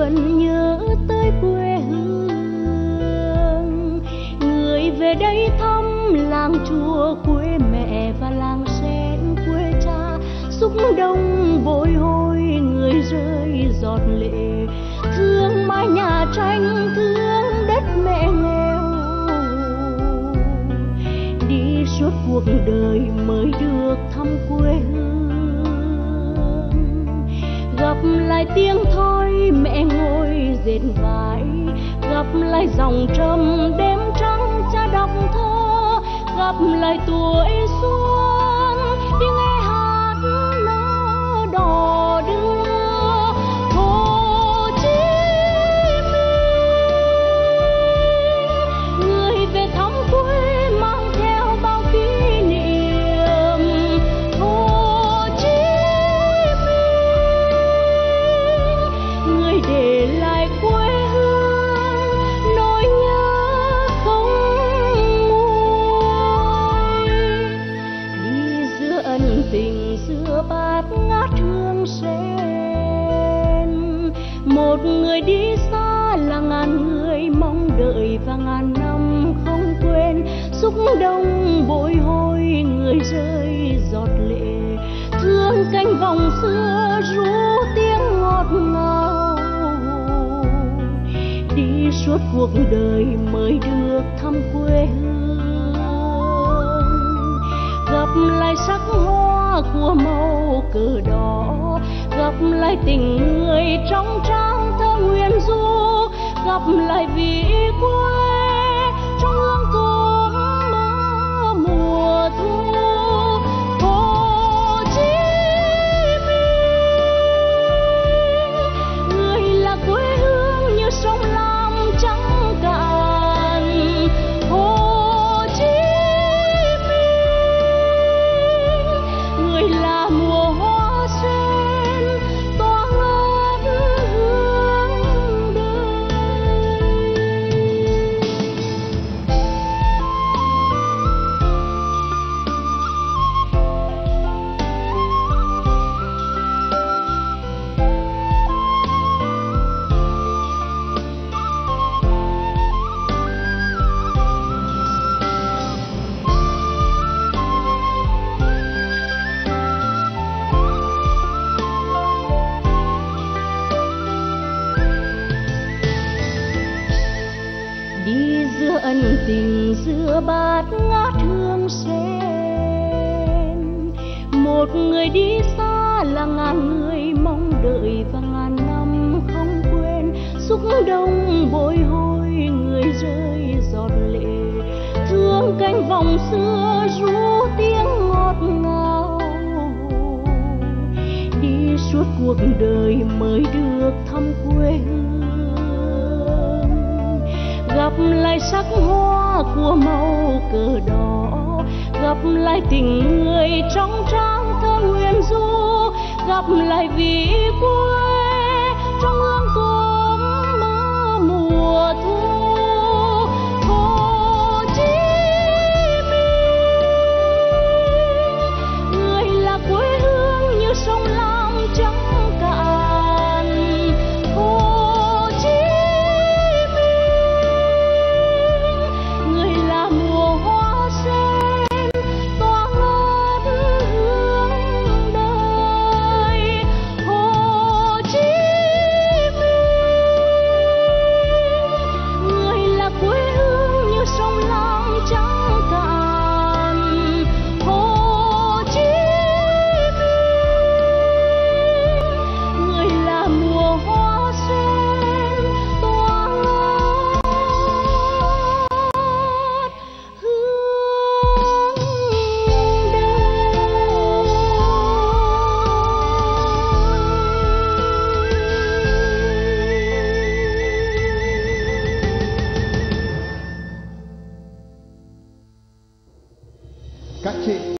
vẫn nhớ tới quê hương. Người về đây thăm làng chùa quê mẹ và làng sen quê cha, xúc đông bồi hồi người rơi giọt lệ, thương mái nhà tranh, thương đất mẹ nghèo. Đi suốt cuộc đời mới được thăm quê hương, gặp lại tiếng thoi mẹ ngồi dệt vải, gặp lại dòng trầm đêm trắng cha đọc thơ, gặp lại tuổi xuân đi nghe hát nở đò đưa. Hồ Chí Minh, người về thăm quê mang theo bao kỷ niệm. Hồ Chí Minh, người để lại quê hương nỗi nhớ không nguôi. Đi giữa ân tình giữa bát ngát hương sen, một người đi xa là ngàn người mong đợi và ngàn năm không quên. Xúc đông bồi hồi người rơi giọt lệ, thương cánh vòng xưa ru tiếng ngọt ngào. Đi suốt cuộc đời mới được thăm quê hương, gặp lại sắc hoa của màu cờ đỏ, gặp lại tình người trong trang thơ nguyên du, gặp lại vị quê trong hương cốm mơ mùa thu. Hồ Chí Minh, người là quê hương như sông Lam trắng cạn. Hồ Chí Minh, người là mùa hoa sen tỏa ngát hương đời. Đi giữa ân tình giữa bát ngát hương sen, một người đi xa là ngàn người mong đợi và ngàn năm không quên. Xúc đông bồi hồi người rơi giọt lệ, thương cánh vòng xưa ru tiếng ngọt ngào. Đi suốt cuộc đời mới được thăm quê hương, gặp lại sắc hoa của màu cờ đỏ, gặp lại tình người trong trang thơ nguyên du, gặp lại vị quê trong hương cốm mơ mùa thu. Hồ Chí Minh, người là quê hương như sông Lam trắng cạn. Hồ Chí Minh, người là mùa hoa sen tỏa ngát hương đời. Hồ Chí Minh, người là quê hương như sông Lam trắng cạn. Hồ Chí Minh, người là mùa hoa sen tỏa ngát hương đời. Các chị